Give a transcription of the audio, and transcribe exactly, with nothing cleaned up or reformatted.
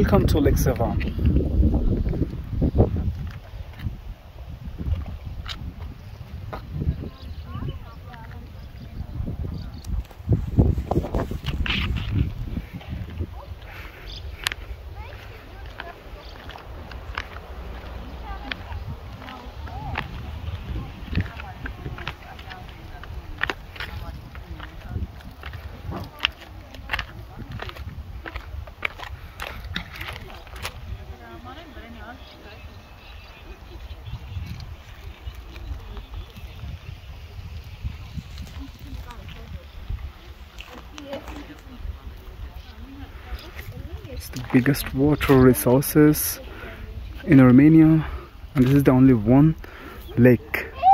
Welcome to Lake Sevan. It's the biggest water resources in Armenia, and this is the only one lake